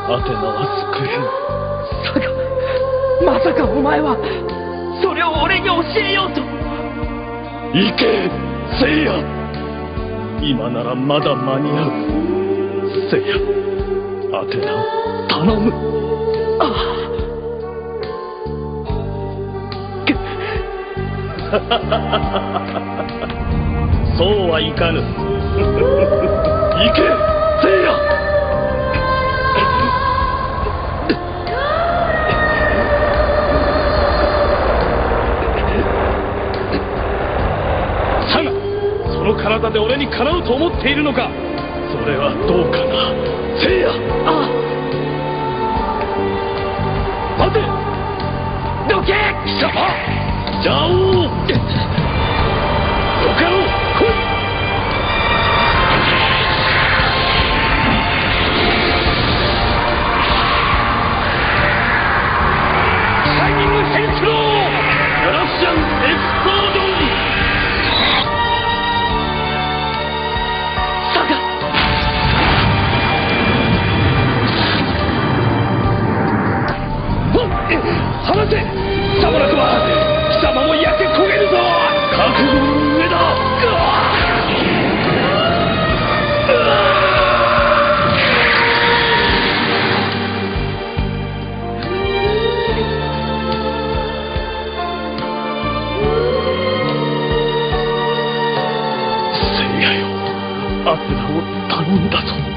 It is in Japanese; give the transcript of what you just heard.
アテナは救えん。 まさかお前はそれを俺に教えようと。 行け聖夜。今ならまだ間に合う。聖夜、アテナを頼む。 ああそうはいかぬ。行け聖夜。サナ、その体で俺にかなうと思っているのか。それはどうかな聖夜。待て。 どけ。 貴様ジャオよかろう。来い。シャイニングヘイスローガラシアンエクスプロージョン。放て。貴様らとは貴様も焼け焦げるぞ。覚悟の上だ。聖夜よ、アテナを頼んだぞ。